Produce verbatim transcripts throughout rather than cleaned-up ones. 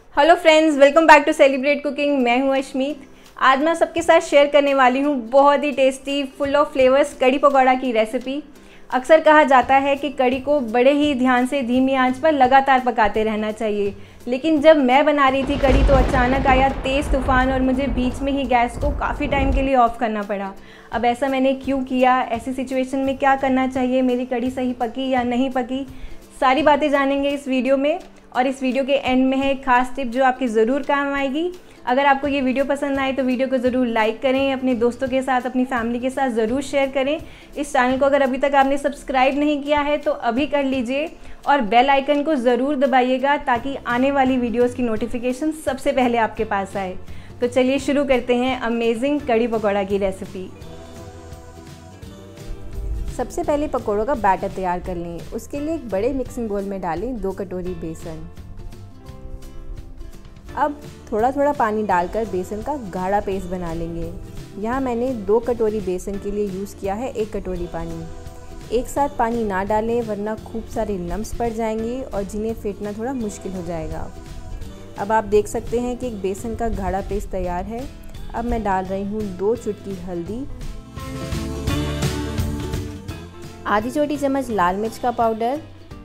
Hello friends, welcome back to celebrate cooking. मैं हूं अश्मीत। आज मैं सबके साथ शेयर करने वाली हूं बहुत ही tasty full of flavours kadhi pakora की रेसिपी। अक्सर कहा जाता है कि कड़ी को बड़े ही ध्यान से धीमी आंच पर लगातार पकाते रहना चाहिए, लेकिन जब मैं बना रही थी कड़ी तो अचानक आया तेज़ तूफ़ान और मुझे बीच में ही गैस को काफ़ी टाइम के लिए ऑफ़ करना पड़ा। अब ऐसा मैंने क्यों किया, ऐसी सिचुएशन में क्या करना चाहिए, मेरी कड़ी सही पकी या नहीं पकी, सारी बातें जानेंगे इस वीडियो में। और इस वीडियो के एंड में है एक खास टिप जो आपकी ज़रूर काम आएगी। अगर आपको ये वीडियो पसंद आए तो वीडियो को ज़रूर लाइक करें, अपने दोस्तों के साथ, अपनी फैमिली के साथ ज़रूर शेयर करें। इस चैनल को अगर अभी तक आपने सब्सक्राइब नहीं किया है तो अभी कर लीजिए और बेल आइकन को ज़रूर दबाइएगा ताकि आने वाली वीडियोज़ की नोटिफिकेशन सबसे पहले आपके पास आए। तो चलिए शुरू करते हैं अमेजिंग कड़ी पकौड़ा की रेसिपी। सबसे पहले पकौड़ों का बैटर तैयार कर लें। उसके लिए एक बड़े मिक्सिंग बोल में डालें दो कटोरी बेसन। अब थोड़ा थोड़ा पानी डालकर बेसन का गाढ़ा पेस्ट बना लेंगे। यहाँ मैंने दो कटोरी बेसन के लिए यूज़ किया है एक कटोरी पानी। एक साथ पानी ना डालें वरना खूब सारे लम्स पड़ जाएंगे और जिन्हें फेंटना थोड़ा मुश्किल हो जाएगा। अब आप देख सकते हैं कि एक बेसन का गाढ़ा पेस्ट तैयार है। अब मैं डाल रही हूँ दो चुटकी हल्दी, आधी छोटी चम्मच लाल मिर्च का पाउडर,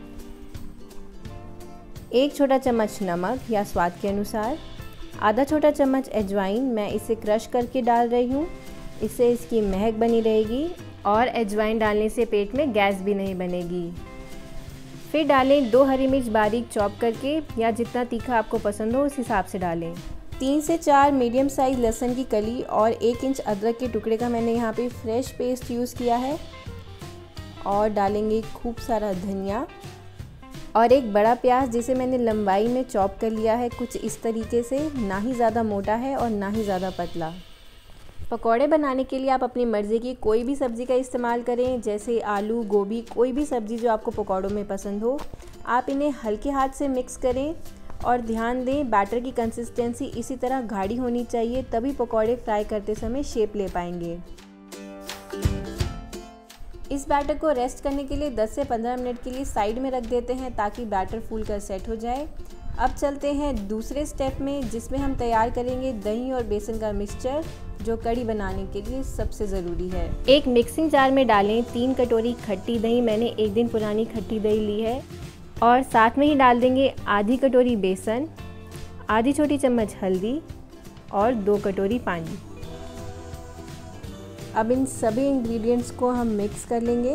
एक छोटा चम्मच नमक या स्वाद के अनुसार, आधा छोटा चम्मच अजवाइन, मैं इसे क्रश करके डाल रही हूँ, इससे इसकी महक बनी रहेगी और अजवाइन डालने से पेट में गैस भी नहीं बनेगी। फिर डालें दो हरी मिर्च बारीक चॉप करके या जितना तीखा आपको पसंद हो उस हिसाब से डालें। तीन से चार मीडियम साइज लहसुन की कली और एक इंच अदरक के टुकड़े का मैंने यहाँ पे फ्रेश पेस्ट यूज़ किया है। और डालेंगे खूब सारा धनिया और एक बड़ा प्याज जिसे मैंने लंबाई में चॉप कर लिया है, कुछ इस तरीके से, ना ही ज़्यादा मोटा है और ना ही ज़्यादा पतला। पकौड़े बनाने के लिए आप अपनी मर्ज़ी की कोई भी सब्ज़ी का इस्तेमाल करें, जैसे आलू, गोभी, कोई भी सब्ज़ी जो आपको पकौड़ों में पसंद हो। आप इन्हें हल्के हाथ से मिक्स करें और ध्यान दें बैटर की कंसिस्टेंसी इसी तरह गाढ़ी होनी चाहिए, तभी पकौड़े फ्राई करते समय शेप ले पाएंगे। इस बैटर को रेस्ट करने के लिए दस से पंद्रह मिनट के लिए साइड में रख देते हैं ताकि बैटर फूल कर सेट हो जाए। अब चलते हैं दूसरे स्टेप में, जिसमें हम तैयार करेंगे दही और बेसन का मिक्सचर जो कड़ी बनाने के लिए सबसे ज़रूरी है। एक मिक्सिंग जार में डालें तीन कटोरी खट्टी दही, मैंने एक दिन पुरानी खट्टी दही ली है, और साथ में ही डाल देंगे आधी कटोरी बेसन, आधी छोटी चम्मच हल्दी और दो कटोरी पानी। अब इन सभी इंग्रेडिएंट्स को हम मिक्स कर लेंगे।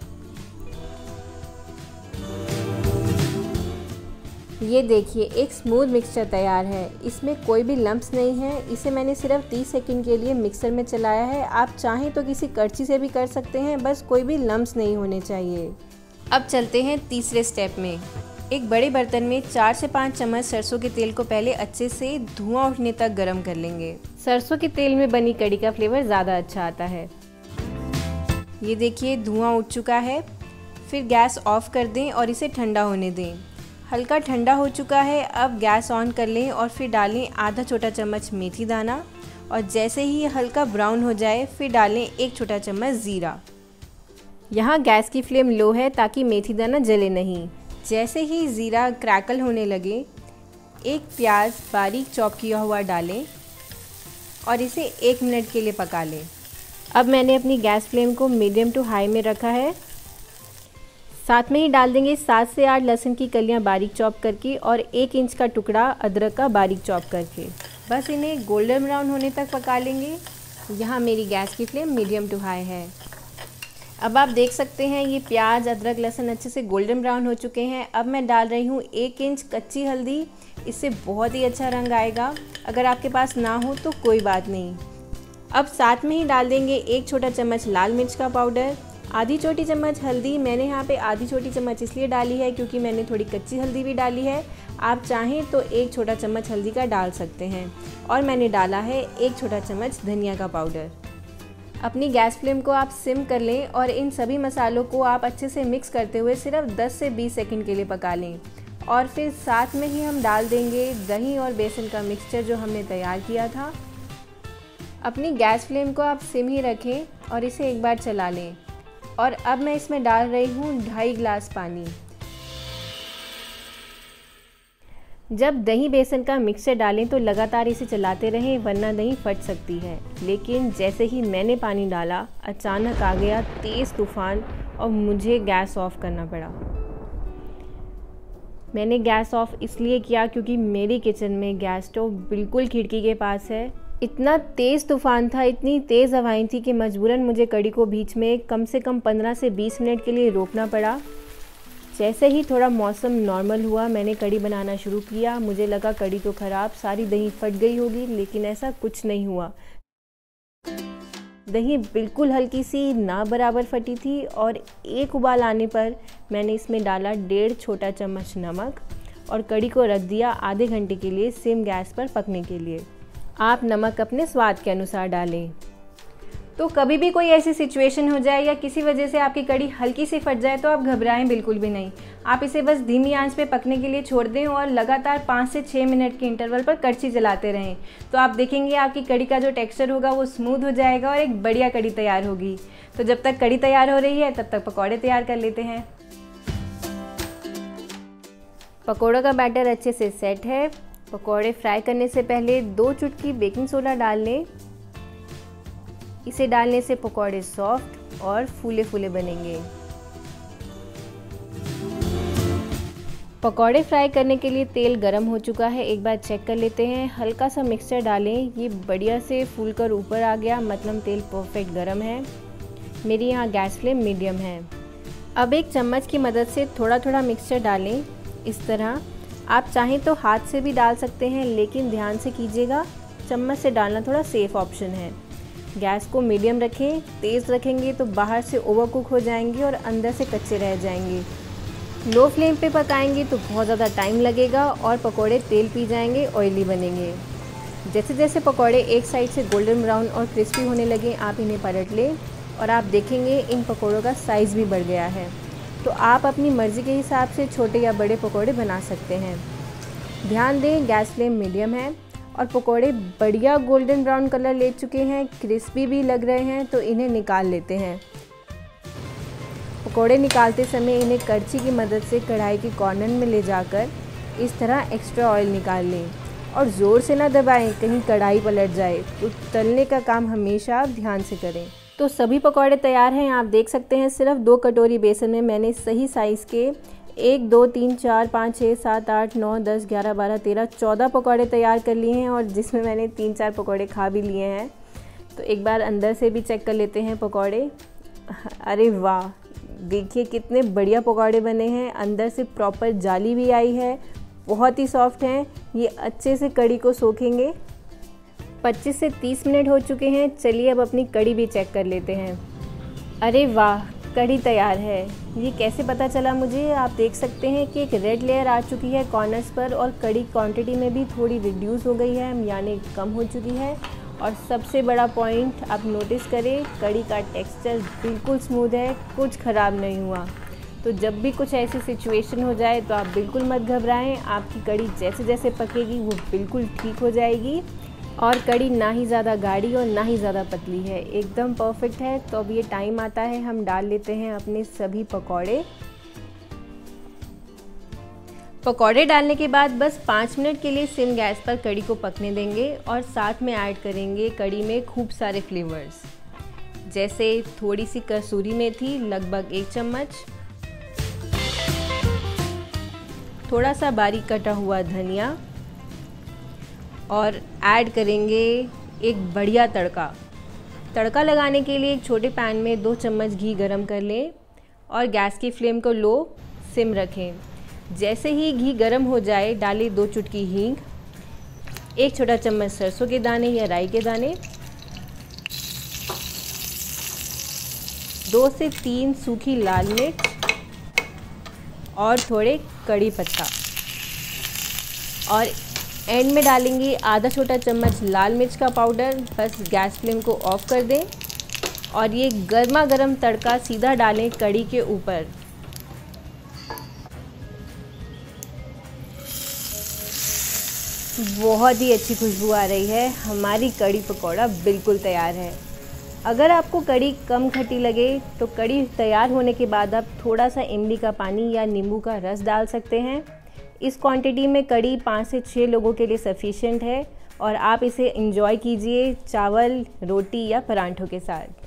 ये देखिए एक स्मूथ मिक्सचर तैयार है, इसमें कोई भी लम्प्स नहीं है। इसे मैंने सिर्फ तीस सेकंड के लिए मिक्सर में चलाया है। आप चाहें तो किसी करछी से भी कर सकते हैं, बस कोई भी लम्प्स नहीं होने चाहिए। अब चलते हैं तीसरे स्टेप में। एक बड़े बर्तन में चार से पाँच चम्मच सरसों के तेल को पहले अच्छे से धुआं उठने तक गर्म कर लेंगे। सरसों के तेल में बनी कड़ी का फ्लेवर ज़्यादा अच्छा आता है। ये देखिए धुआं उठ चुका है। फिर गैस ऑफ कर दें और इसे ठंडा होने दें। हल्का ठंडा हो चुका है, अब गैस ऑन कर लें और फिर डालें आधा छोटा चम्मच मेथी दाना, और जैसे ही ये हल्का ब्राउन हो जाए फिर डालें एक छोटा चम्मच ज़ीरा। यहाँ गैस की फ्लेम लो है ताकि मेथी दाना जले नहीं। जैसे ही ज़ीरा क्रैकल होने लगे एक प्याज बारीक चॉप किया हुआ डालें और इसे एक मिनट के लिए पका लें। अब मैंने अपनी गैस फ्लेम को मीडियम टू हाई में रखा है। साथ में ही डाल देंगे सात से आठ लहसुन की कलियां बारीक चॉप करके और एक इंच का टुकड़ा अदरक का बारीक चॉप करके। बस इन्हें गोल्डन ब्राउन होने तक पका लेंगे। यहाँ मेरी गैस की फ्लेम मीडियम टू हाई है। अब आप देख सकते हैं ये प्याज, अदरक, लहसुन अच्छे से गोल्डन ब्राउन हो चुके हैं। अब मैं डाल रही हूँ एक इंच कच्ची हल्दी, इससे बहुत ही अच्छा रंग आएगा। अगर आपके पास ना हो तो कोई बात नहीं। अब साथ में ही डाल देंगे एक छोटा चम्मच लाल मिर्च का पाउडर, आधी छोटी चम्मच हल्दी, मैंने यहाँ पे आधी छोटी चम्मच इसलिए डाली है क्योंकि मैंने थोड़ी कच्ची हल्दी भी डाली है। आप चाहें तो एक छोटा चम्मच हल्दी का डाल सकते हैं। और मैंने डाला है एक छोटा चम्मच धनिया का पाउडर। अपनी गैस फ्लेम को आप सिम कर लें और इन सभी मसालों को आप अच्छे से मिक्स करते हुए सिर्फ दस से बीस सेकंड के लिए पका लें। और फिर साथ में ही हम डाल देंगे दही और बेसन का मिक्सचर जो हमने तैयार किया था। अपनी गैस फ्लेम को आप सिम ही रखें और इसे एक बार चला लें। और अब मैं इसमें डाल रही हूँ ढाई गिलास पानी। जब दही बेसन का मिक्सचर डालें तो लगातार इसे चलाते रहें, वरना दही फट सकती है। लेकिन जैसे ही मैंने पानी डाला, अचानक आ गया तेज़ तूफ़ान और मुझे गैस ऑफ करना पड़ा। मैंने गैस ऑफ इसलिए किया क्योंकि मेरी किचन में गैस स्टोव बिल्कुल खिड़की के पास है। इतना तेज़ तूफ़ान था, इतनी तेज़ हवाएं थी कि मजबूरन मुझे कढ़ी को बीच में कम से कम पंद्रह से बीस मिनट के लिए रोकना पड़ा। जैसे ही थोड़ा मौसम नॉर्मल हुआ, मैंने कढ़ी बनाना शुरू किया। मुझे लगा कढ़ी तो ख़राब, सारी दही फट गई होगी, लेकिन ऐसा कुछ नहीं हुआ। दही बिल्कुल हल्की सी ना बराबर फटी थी और एक उबाल आने पर मैंने इसमें डाला डेढ़ छोटा चम्मच नमक और कढ़ी को रख दिया आधे घंटे के लिए सिम गैस पर पकने के लिए। आप नमक अपने स्वाद के अनुसार डालें। तो कभी भी कोई ऐसी सिचुएशन हो जाए या किसी वजह से आपकी कढ़ी हल्की सी फट जाए तो आप घबराएं बिल्कुल भी नहीं। आप इसे बस धीमी आंच पे पकने के लिए छोड़ दें और लगातार पाँच से छः मिनट के इंटरवल पर कड़छी चलाते रहें। तो आप देखेंगे आपकी कढ़ी का जो टेक्सचर होगा वो स्मूथ हो जाएगा और एक बढ़िया कढ़ी तैयार होगी। तो जब तक कढ़ी तैयार हो रही है तब तक पकौड़े तैयार कर लेते हैं। पकौड़ों का बैटर अच्छे से सेट है। पकौड़े फ्राई करने से पहले दो चुटकी बेकिंग सोडा डाल लें। इसे डालने से पकौड़े सॉफ्ट और फूले फूले बनेंगे। पकौड़े फ्राई करने के लिए तेल गरम हो चुका है, एक बार चेक कर लेते हैं। हल्का सा मिक्सचर डालें, ये बढ़िया से फूलकर ऊपर आ गया, मतलब तेल परफेक्ट गरम है। मेरी यहाँ गैस फ्लेम मीडियम है। अब एक चम्मच की मदद से थोड़ा थोड़ा मिक्सचर डालें इस तरह। आप चाहें तो हाथ से भी डाल सकते हैं, लेकिन ध्यान से कीजिएगा, चम्मच से डालना थोड़ा सेफ ऑप्शन है। गैस को मीडियम रखें, तेज़ रखेंगे तो बाहर से ओवर कुक हो जाएंगे और अंदर से कच्चे रह जाएंगे। लो फ्लेम पे पकाएंगे तो बहुत ज़्यादा टाइम लगेगा और पकोड़े तेल पी जाएंगे, ऑयली बनेंगे। जैसे जैसे पकोड़े एक साइड से गोल्डन ब्राउन और क्रिस्पी होने लगे, आप इन्हें पलट लें और आप देखेंगे इन पकोड़ों का साइज़ भी बढ़ गया है। तो आप अपनी मर्ज़ी के हिसाब से छोटे या बड़े पकोड़े बना सकते हैं। ध्यान दें गैस फ्लेम मीडियम है और पकोड़े बढ़िया गोल्डन ब्राउन कलर ले चुके हैं, क्रिस्पी भी लग रहे हैं। तो इन्हें निकाल लेते हैं। पकोड़े निकालते समय इन्हें करछी की मदद से कढ़ाई के कॉर्नर में ले जाकर इस तरह एक्स्ट्रा ऑयल निकाल लें और ज़ोर से ना दबाएं, कहीं कढ़ाई पलट जाए। तो तलने का काम हमेशा आप ध्यान से करें। तो सभी पकोड़े तैयार हैं, आप देख सकते हैं। सिर्फ दो कटोरी बेसन में मैंने सही साइज़ के एक दो तीन चार पाँच छः सात आठ नौ दस ग्यारह बारह तेरह चौदह पकौड़े तैयार कर लिए हैं और जिसमें मैंने तीन चार पकौड़े खा भी लिए हैं। तो एक बार अंदर से भी चेक कर लेते हैं पकौड़े। अरे वाह, देखिए कितने बढ़िया पकौड़े बने हैं। अंदर से प्रॉपर जाली भी आई है, बहुत ही सॉफ्ट हैं। ये अच्छे से कढ़ी को सोखेंगे। पच्चीस से तीस मिनट हो चुके हैं। चलिए अब अपनी कढ़ी भी चेक कर लेते हैं। अरे वाह, कढ़ी तैयार है। ये कैसे पता चला मुझे, आप देख सकते हैं कि एक रेड लेयर आ चुकी है कॉर्नर्स पर और कढ़ी क्वांटिटी में भी थोड़ी रिड्यूस हो गई है, यानी कम हो चुकी है। और सबसे बड़ा पॉइंट आप नोटिस करें, कढ़ी का टेक्सचर बिल्कुल स्मूथ है, कुछ ख़राब नहीं हुआ। तो जब भी कुछ ऐसी सिचुएशन हो जाए तो आप बिल्कुल मत घबराएं। आपकी कढ़ी जैसे जैसे पकेगी वो बिल्कुल ठीक हो जाएगी। और कढ़ी ना ही ज़्यादा गाढ़ी और ना ही ज़्यादा पतली है, एकदम परफेक्ट है। तो अब ये टाइम आता है, हम डाल लेते हैं अपने सभी पकौड़े। पकौड़े डालने के बाद बस पाँच मिनट के लिए सिम गैस पर कढ़ी को पकने देंगे और साथ में ऐड करेंगे कढ़ी में खूब सारे फ्लेवर्स, जैसे थोड़ी सी कसूरी मेथी लगभग एक चम्मच, थोड़ा सा बारीक कटा हुआ धनिया और ऐड करेंगे एक बढ़िया तड़का। तड़का लगाने के लिए एक छोटे पैन में दो चम्मच घी गरम कर लें और गैस की फ्लेम को लो सिम रखें। जैसे ही घी गरम हो जाए डालें दो चुटकी हींग, एक छोटा चम्मच सरसों के दाने या राई के दाने, दो से तीन सूखी लाल मिर्च और थोड़े कड़ी पत्ता। और एंड में डालेंगे आधा छोटा चम्मच लाल मिर्च का पाउडर। बस गैस फ्लेम को ऑफ कर दें और ये गर्मा गर्म तड़का सीधा डालें कढ़ी के ऊपर। बहुत ही अच्छी खुशबू आ रही है, हमारी कढ़ी पकौड़ा बिल्कुल तैयार है। अगर आपको कढ़ी कम खट्टी लगे तो कढ़ी तैयार होने के बाद आप थोड़ा सा इमली का पानी या नींबू का रस डाल सकते हैं। इस क्वांटिटी में कड़ी पाँच से छः लोगों के लिए सफिशिएंट है और आप इसे एंजॉय कीजिए चावल, रोटी या परांठों के साथ।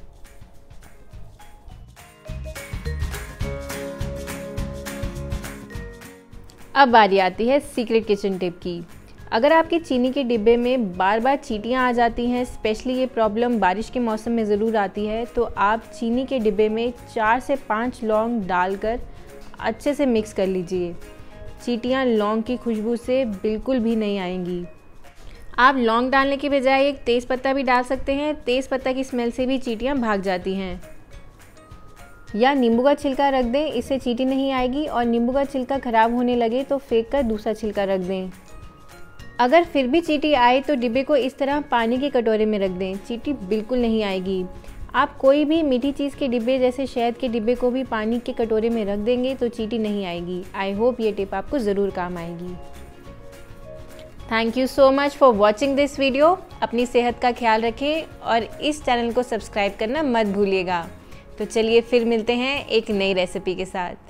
अब बारी आती है सीक्रेट किचन टिप की। अगर आपके चीनी के डिब्बे में बार बार चींटियां आ जाती हैं, स्पेशली ये प्रॉब्लम बारिश के मौसम में ज़रूर आती है, तो आप चीनी के डिब्बे में चार से पाँच लौंग डालकर अच्छे से मिक्स कर लीजिए। चींटियां लौंग की खुशबू से बिल्कुल भी नहीं आएंगी। आप लौंग डालने के बजाय एक तेज़पत्ता भी डाल सकते हैं। तेज़पत्ता की स्मेल से भी चींटियां भाग जाती हैं। या नींबू का छिलका रख दें, इससे चींटी नहीं आएगी। और नींबू का छिलका ख़राब होने लगे तो फेंक कर दूसरा छिलका रख दें। अगर फिर भी चींटी आए तो डिब्बे को इस तरह पानी के कटोरे में रख दें, चींटी बिल्कुल नहीं आएगी। आप कोई भी मीठी चीज़ के डिब्बे जैसे शहद के डिब्बे को भी पानी के कटोरे में रख देंगे तो चींटी नहीं आएगी। आई होप ये टिप आपको ज़रूर काम आएगी। Thank you so much for watching this video. अपनी सेहत का ख्याल रखें और इस चैनल को सब्सक्राइब करना मत भूलिएगा। तो चलिए फिर मिलते हैं एक नई रेसिपी के साथ।